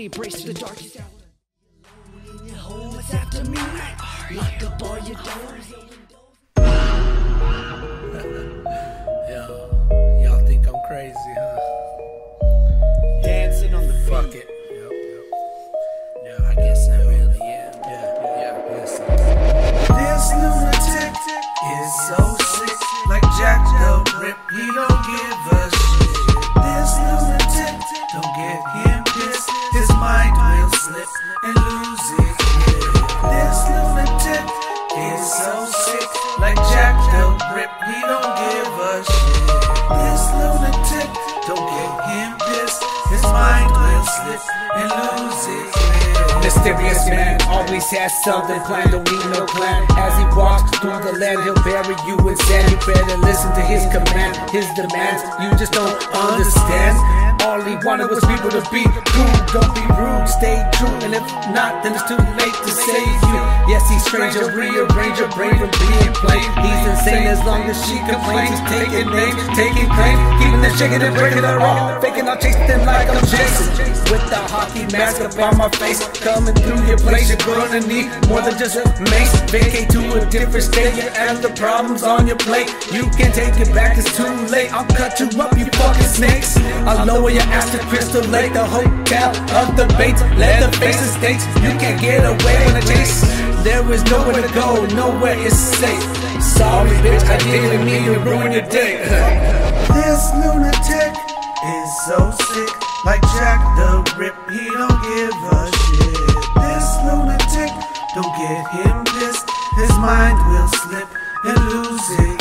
stay braced to the darkest hour. In your home, it's after midnight. Lock up all your doors. Yo, y'all think I'm crazy, huh? Dancing on the fuck it. Yeah, I guess I really am. Yes. This lunatic is so sick, like Jack the Rip, he don't give a shit. This lunatic, don't get him pissed, his mind will slip and lose it. This lunatic is so sick, like Jack the Rip, he don't give a shit. This lunatic, don't get him pissed, his mind will slip and lose it. Mysterious man always has something planned, don't need no plan. As he walks through the land, he'll bury you in sand. You better listen to his command, his demands. You just don't understand. All he wanted was people to be cool, don't be rude, stay true. And if not, then it's too late to save you. Yes, he's strange, a rearrange your brain from being plain. He's insane as long as she complains. He's taking names, taking claim, keeping it shaking and breaking it all, faking I'll chase them like I'm chasing. With the hockey mask up on my face, coming through your place, you're gonna need more than just a mace. Vacate to a different state, you add the problems on your plate. You can't take it back, it's too late. I'll cut you up, you fucking snakes. I'll lower your ass to Crystal Lake, the hotel of the baits. Leather faces states, you can't get away when I chase. There is nowhere to go, nowhere is safe. Sorry bitch, I didn't mean to ruin your day. This lunatic is so sick, like Jack the Rip, he don't give a shit. This lunatic, don't get him pissed, his mind will slip and lose it.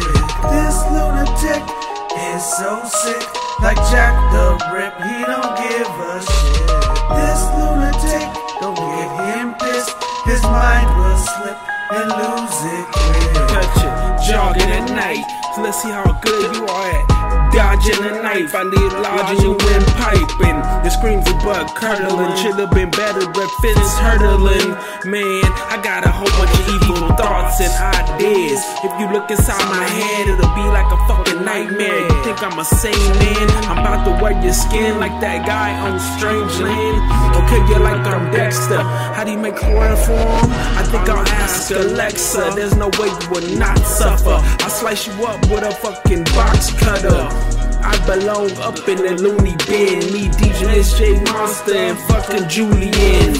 This lunatic is so sick, like Jack the Rip, he don't give a shit. This lunatic, don't get him pissed, his mind will slip and lose it. Touch it, jogging at night, so let's see how good you are at dodging a knife. I need lodging you in piping. The screams of butt curdling. Should've been better, but fits hurtling. Man, I got a whole bunch of evil thoughts and ideas. If you look inside my head, it'll be like a fucking nightmare. You think I'm a sane man? I'm about to wear your skin like that guy on Strange Land. Okay, you're like I'm Dexter. How do you make chloroform? I think I'll ask Alexa. There's no way you would not suffer. I'll slice you up with a fucking box cutter. I belong up in the loony bin. Me, DJ SJ Monster, and fucking Julian.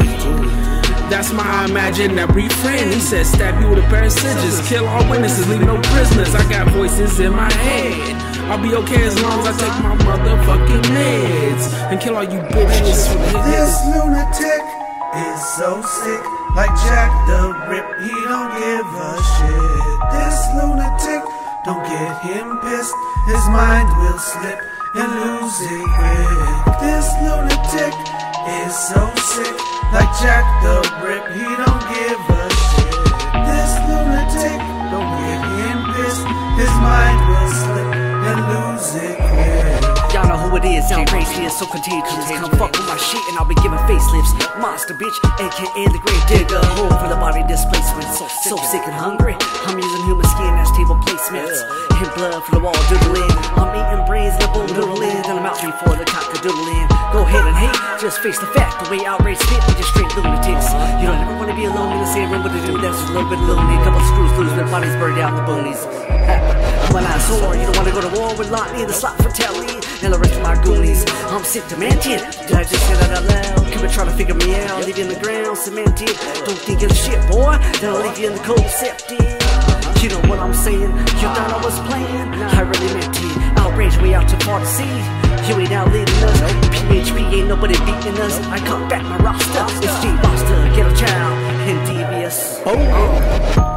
That's my imaginary friend. He said stab you with a pair of scissors, kill all witnesses, leave no prisoners. I got voices in my head. I'll be okay as long as I take my motherfucking meds and kill all you bitches. This lunatic is so sick, like Jack the Rip, he don't give a shit. This lunatic, don't get him pissed, his mind will slip and lose it quick. This lunatic is so sick, like Jack the Rip, he don't give a shit. This lunatic, don't get him pissed, his mind will slip and lose it quick. Y'all know who it is, sound crazy and so contagious. Come fuck with my shit and I'll be giving facelifts. Monster bitch, aka the Grave Digger. Home for the body displacement. So sick and hungry, I'm using human skin as table placements. And blood for the wall doodling. I'm eating brains and a bowl doodling. Then I'm out before the cock-a-doodling. Go ahead and hate, just face the fact. The way outrage spit, we just straight lunatics. You don't ever want to be alone in the same room with a dude that's just a little bit lonely. Couple screws loose, their bodies burned out in the boonies. I'm an eyesore, you don't want to go to war with Lottie, the slot for Telly, and the rest of my goonies. I'm sick demented. Did I just say that out loud? Keep trying to figure me out. Leave you in the ground, cemented. Don't think of shit, boy. Then I'll leave you in the cold septic. You know what I'm saying? You thought I was playing? I really meant it. Outrage way out too far to see. You ain't out leading us. PHP ain't nobody beating us. I cut back my roster. It's G Monster, get a child, and devious. Oh.